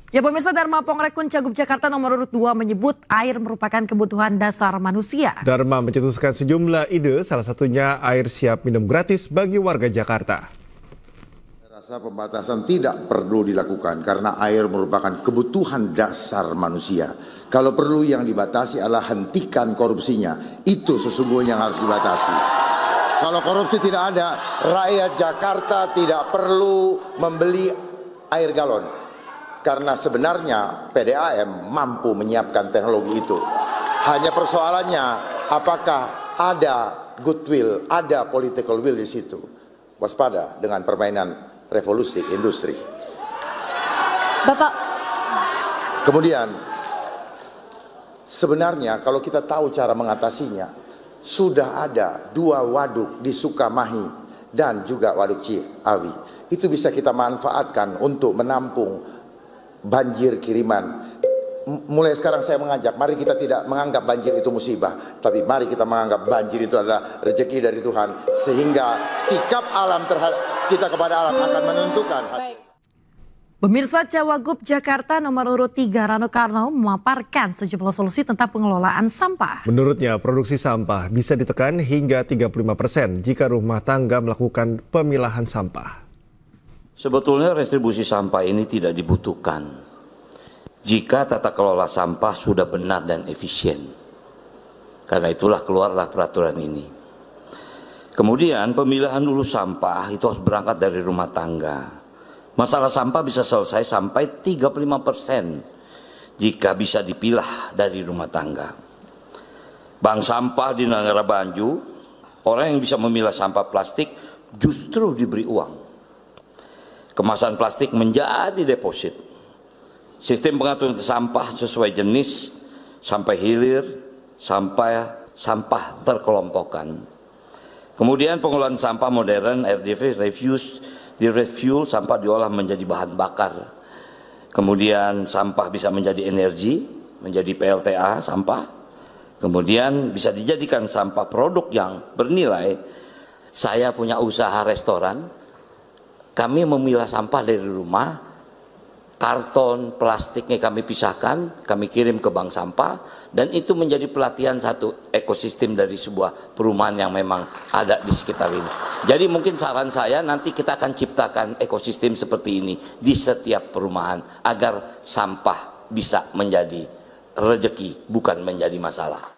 Ya pemirsa, Dharma Pongrekun Cagup Jakarta nomor urut 2 menyebut air merupakan kebutuhan dasar manusia. Dharma mencetuskan sejumlah ide, salah satunya air siap minum gratis bagi warga Jakarta. Rasa pembatasan tidak perlu dilakukan karena air merupakan kebutuhan dasar manusia. Kalau perlu yang dibatasi adalah hentikan korupsinya. Itu sesungguhnya yang harus dibatasi. Kalau korupsi tidak ada, rakyat Jakarta tidak perlu membeli air galon. Karena sebenarnya PDAM mampu menyiapkan teknologi itu. Hanya persoalannya apakah ada goodwill, ada political will di situ. Waspada dengan permainan revolusi industri. Bapak. Kemudian sebenarnya kalau kita tahu cara mengatasinya, sudah ada 2 waduk di Sukamahi dan juga waduk Ciawi. Itu bisa kita manfaatkan untuk menampung banjir kiriman. Mulai sekarang saya mengajak, mari kita tidak menganggap banjir itu musibah, tapi mari kita menganggap banjir itu adalah rezeki dari Tuhan, sehingga sikap alam terhadap kita kepada alam akan menentukan. Pemirsa, Cawagup Jakarta nomor urut 3 Rano Karno memaparkan sejumlah solusi tentang pengelolaan sampah. Menurutnya, produksi sampah bisa ditekan hingga 35% jika rumah tangga melakukan pemilahan sampah. Sebetulnya restribusi sampah ini tidak dibutuhkan jika tata kelola sampah sudah benar dan efisien. Karena itulah keluarlah peraturan ini. Kemudian pemilahan dulu sampah itu harus berangkat dari rumah tangga. Masalah sampah bisa selesai sampai 35% jika bisa dipilah dari rumah tangga. Bank sampah di Nagara Banju, orang yang bisa memilah sampah plastik justru diberi uang. Kemasan plastik menjadi deposit. Sistem pengaturan sampah sesuai jenis sampai hilir, sampai sampah terkelompokkan. Kemudian pengolahan sampah modern, RDV, refuse, di refuel, sampah diolah menjadi bahan bakar. Kemudian sampah bisa menjadi energi, menjadi PLTA sampah. Kemudian bisa dijadikan sampah produk yang bernilai. Saya punya usaha restoran. Kami memilah sampah dari rumah, karton, plastiknya kami pisahkan, kami kirim ke bank sampah, dan itu menjadi pelatihan satu ekosistem dari sebuah perumahan yang memang ada di sekitar ini. Jadi mungkin saran saya nanti kita akan ciptakan ekosistem seperti ini di setiap perumahan agar sampah bisa menjadi rezeki, bukan menjadi masalah.